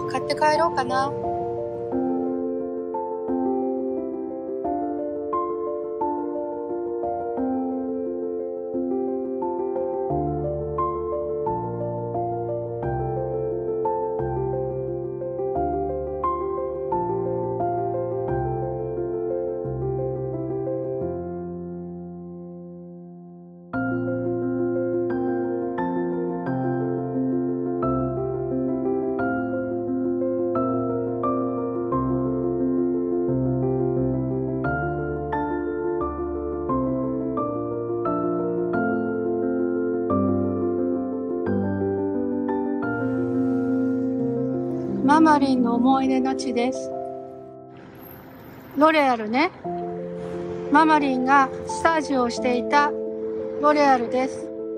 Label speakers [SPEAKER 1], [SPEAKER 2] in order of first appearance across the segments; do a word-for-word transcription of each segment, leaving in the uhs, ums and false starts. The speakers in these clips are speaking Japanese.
[SPEAKER 1] 買って帰ろうかな。ママリンの思い出の地です。ロレアルね。ママリンがスタジオをしていたロレアルです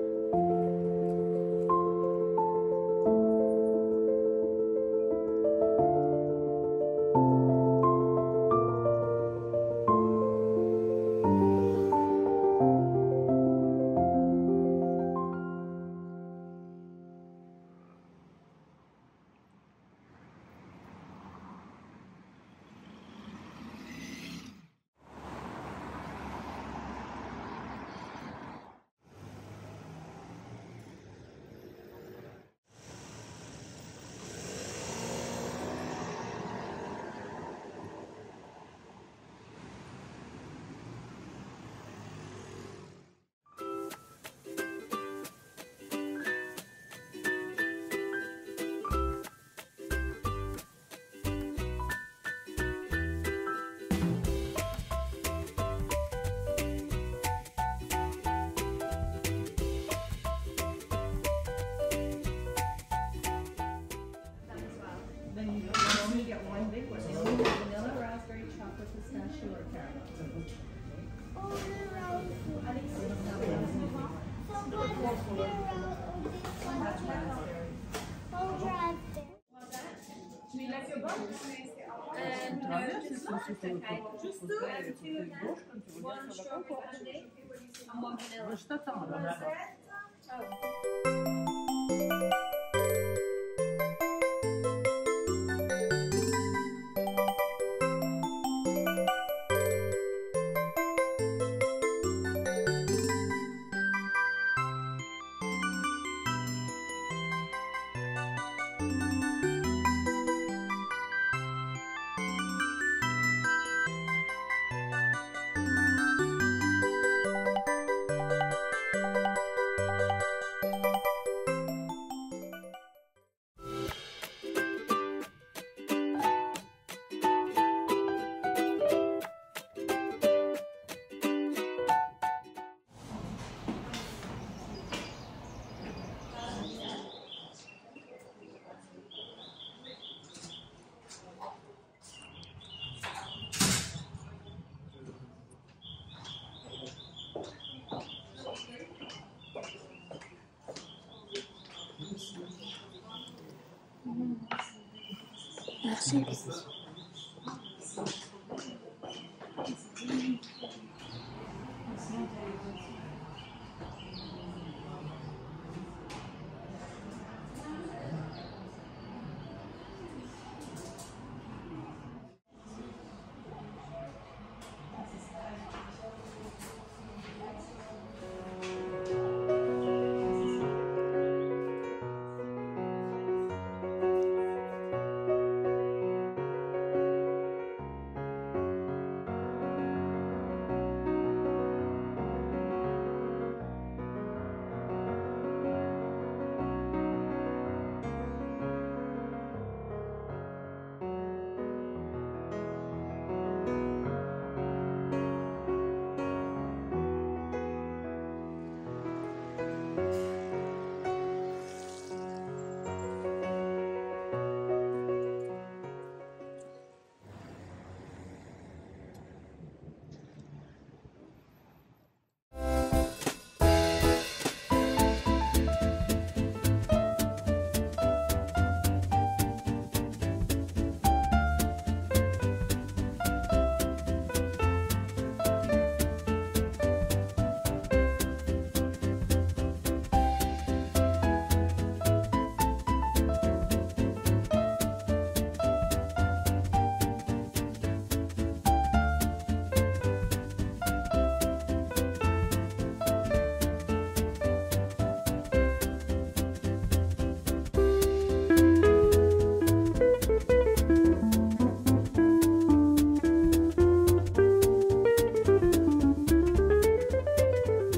[SPEAKER 1] 。Merci.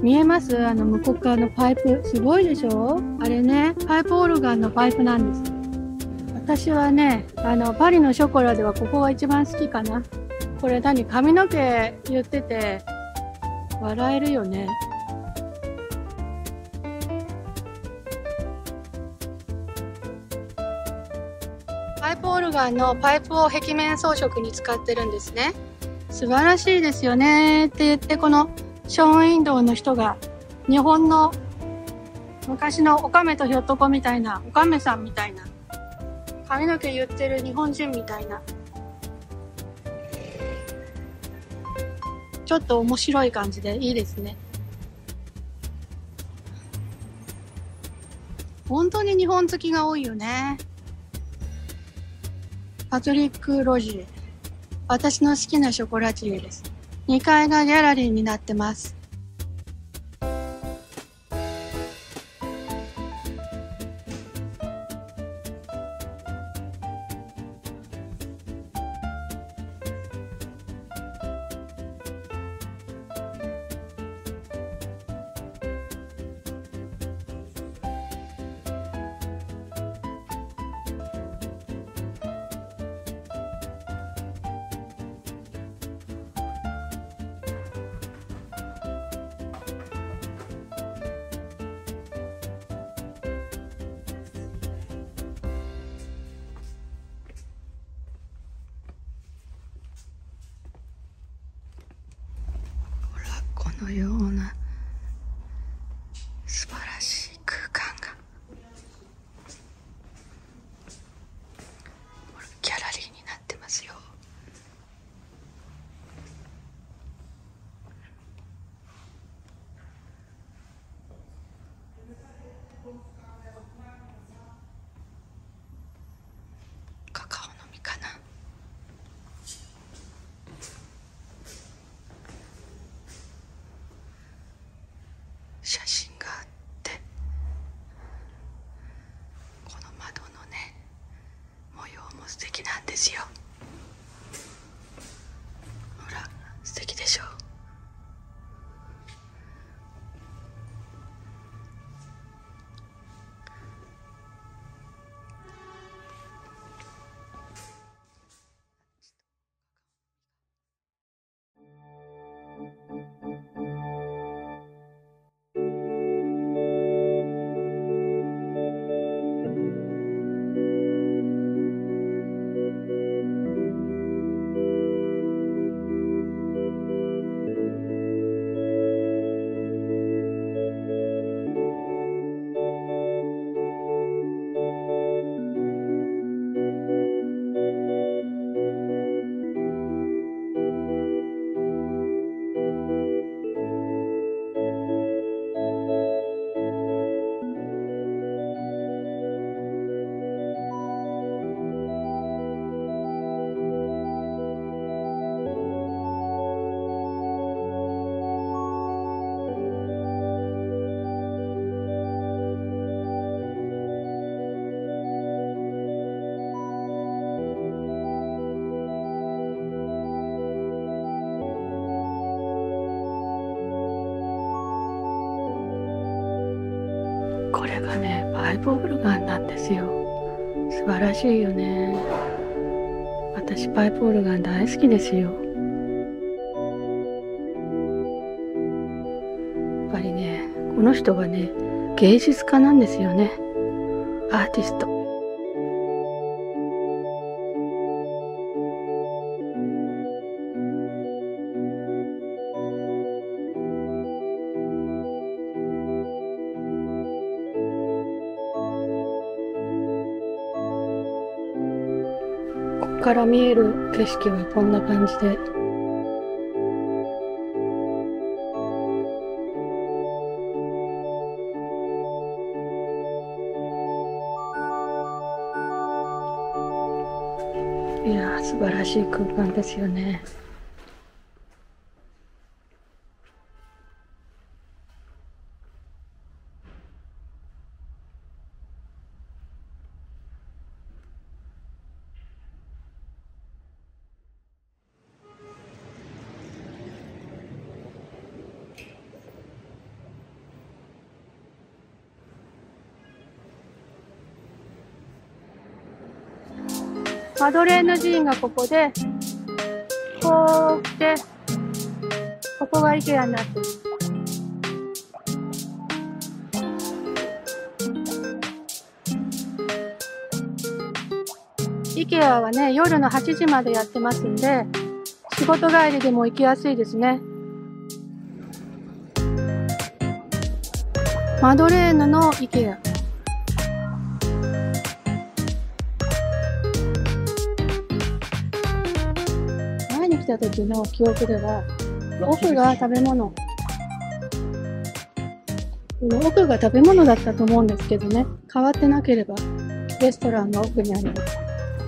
[SPEAKER 1] 見えます？あの向こう側のパイプ。すごいでしょ？あれね、パイプオルガンのパイプなんです。私はね、あの、パリのショコラではここが一番好きかな。これ何？髪の毛言ってて、笑えるよね。パイプオルガンのパイプを壁面装飾に使ってるんですね。素晴らしいですよねって言って、このショーン・インドの人が日本の昔のオカメとひょっとこみたいな、オカメさんみたいな、髪の毛言ってる日本人みたいな、ちょっと面白い感じでいいですね。本当に日本好きが多いよね。パトリック・ロジエ。私の好きなショコラティエです。にかいがギャラリーになってます。このような素晴らしい空間がギャラリーになってますよ。カカオの実かな。写真があって、この窓のね、模様も素敵なんですよ。ほら、素敵でしょ。これがね、パイプオルガンなんですよ。素晴らしいよね。私パイプオルガン大好きですよ。やっぱりね、この人はね、芸術家なんですよね。アーティスト。ここから見える景色はこんな感じで、いやー、素晴らしい空間ですよね。 マドレーヌ寺院がここで、こう来て、ここがイケアになってる。イケアはね、夜のはちじまでやってますんで、仕事帰りでも行きやすいですね。マドレーヌのイケア。前に来た時の記憶では、奥が食べ物。この奥が食べ物だったと思うんですけどね。変わってなければ、レストランが奥にあります。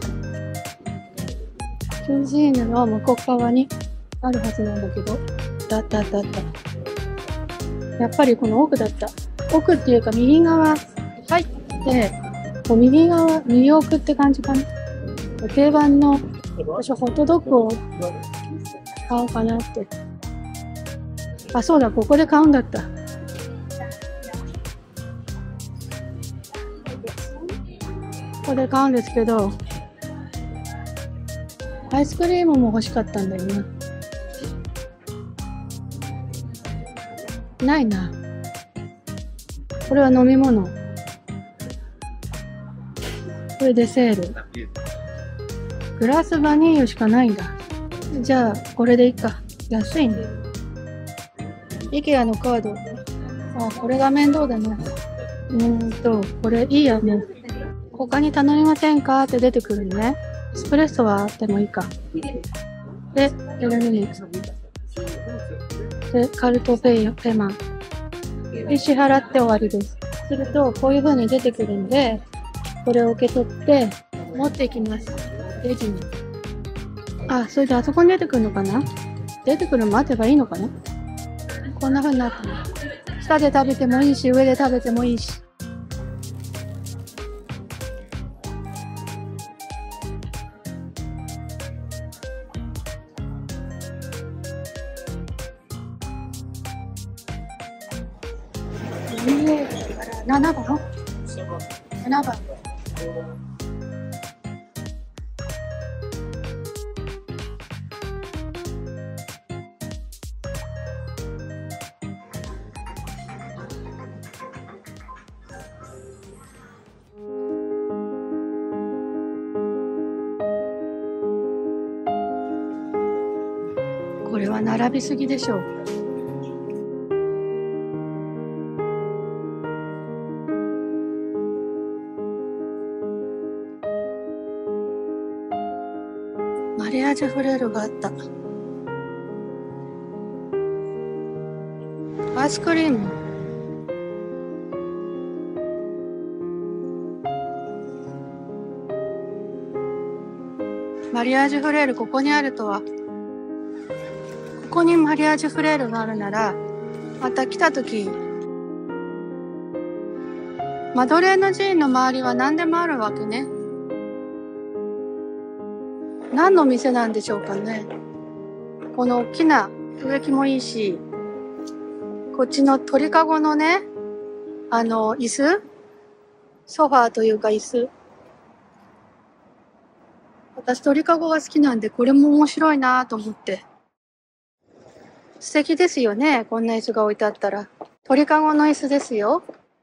[SPEAKER 1] キュージーヌの向こう側にあるはずなんだけど、だったあったあった。やっぱりこの奥だった。奥っていうか右側入って、こう右側、右奥って感じかな。定番の、私はホットドッグを買おうかなって。あ、そうだ、ここで買うんだった。ここで買うんですけど、アイスクリームも欲しかったんだよな。ないな。これは飲み物。これデセール。グラスバニーユしかないんだ。じゃあ、これでいいか。安いね。イケアのカード。あ、これが面倒だな。うーんと、これいいや、もう。他に頼みませんかって出てくるね。エスプレッソはあってもいいか。で、エルミニク。で、カルトペイ、ペマン。で、支払って終わりです。すると、こういう風に出てくるんで、これを受け取って、持っていきます。レジに。あ、それであそこに出てくるのかな？出てくるの待てばいいのかな？こんな風になってます。下で食べてもいいし、上で食べてもいいし。ななばん ?なな 番。これは並びすぎでしょう。マリアージュフレールがあった。アイスクリーム。マリアージュフレールここにあるとは。ここにマリアージュフレールがあるなら、また来たとき、マドレーヌ寺院の周りは何でもあるわけね。何の店なんでしょうかね。この大きな植木もいいし、こっちの鳥かごのね、あの、椅子？ソファーというか椅子。私鳥かごが好きなんで、これも面白いなと思って。素敵ですよね、こんな椅子が置いてあったら。鳥かごの椅子ですよ。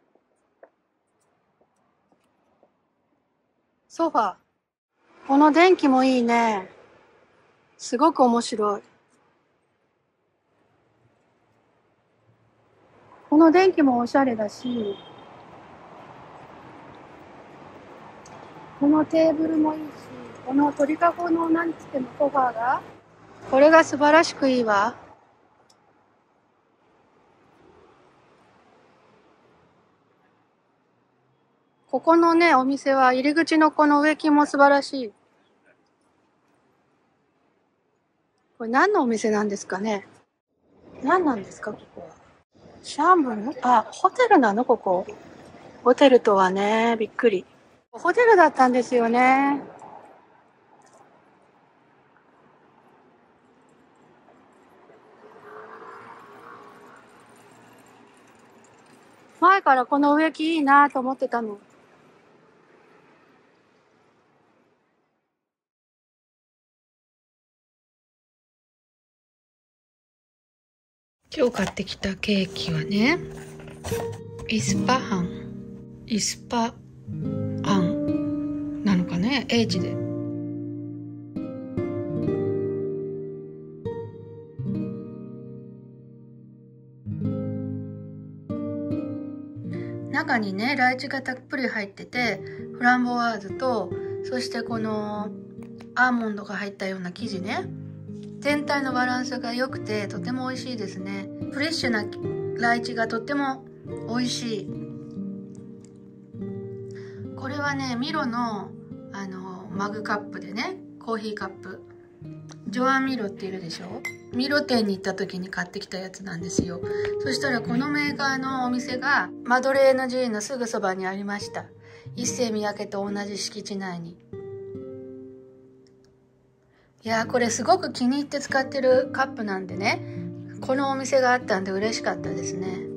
[SPEAKER 1] ソファー。この電気もいいね。すごく面白い。この電気もおしゃれだし、このテーブルもいいし、この鳥かごのなんつってもソファーが、これが素晴らしくいいわ。ここのね、お店は入り口のこの植木も素晴らしい。これ何のお店なんですかね？何なんですかここは。シャンブル？あ、ホテルなのここ。ホテルとはね、びっくり。ホテルだったんですよね。前からこの植木いいなと思ってたの。 今日買ってきたケーキはね、イスパハンイスパアンなのかね、英字で。中にねライチがたっぷり入ってて、フランボワーズと、そしてこのアーモンドが入ったような生地ね、全体のバランスが良くてとても美味しいですね。フレッシュなライチがとっても美味しい。これはねミロのあのマグカップでね、コーヒーカップ、ジョアン・ミロっているでしょ。ミロ店に行った時に買ってきたやつなんですよ。そしたらこのメーカーのお店がマドレーヌ寺院のすぐそばにありました。一世三宅と同じ敷地内に。いやー、これすごく気に入って使ってるカップなんでね、このお店があったんで嬉しかったですね。